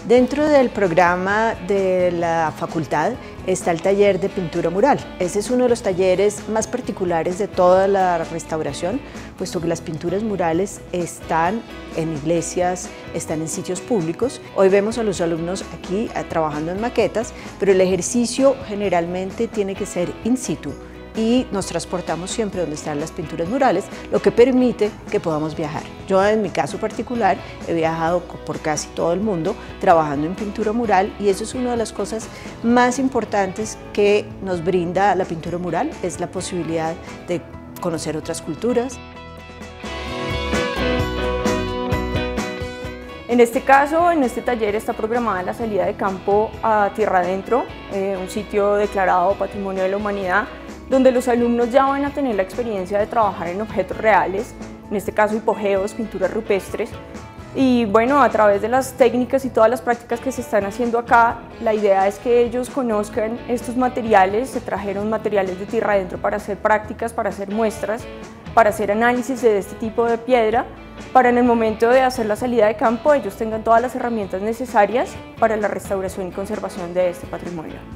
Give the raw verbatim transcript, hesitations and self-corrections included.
Dentro del programa de la facultad está el taller de pintura mural. Ese es uno de los talleres más particulares de toda la restauración, puesto que las pinturas murales están en iglesias, están en sitios públicos. Hoy vemos a los alumnos aquí trabajando en maquetas, pero el ejercicio generalmente tiene que ser in situ y nos transportamos siempre donde están las pinturas murales, lo que permite que podamos viajar. Yo en mi caso particular he viajado por casi todo el mundo trabajando en pintura mural y eso es una de las cosas más importantes que nos brinda la pintura mural, es la posibilidad de conocer otras culturas. En este caso, en este taller está programada la salida de campo a Tierra Adentro, eh, un sitio declarado Patrimonio de la Humanidad, donde los alumnos ya van a tener la experiencia de trabajar en objetos reales, en este caso hipogeos, pinturas rupestres, y bueno, a través de las técnicas y todas las prácticas que se están haciendo acá, la idea es que ellos conozcan estos materiales. Se trajeron materiales de Tierra Adentro para hacer prácticas, para hacer muestras, para hacer análisis de este tipo de piedra, para en el momento de hacer la salida de campo ellos tengan todas las herramientas necesarias para la restauración y conservación de este patrimonio.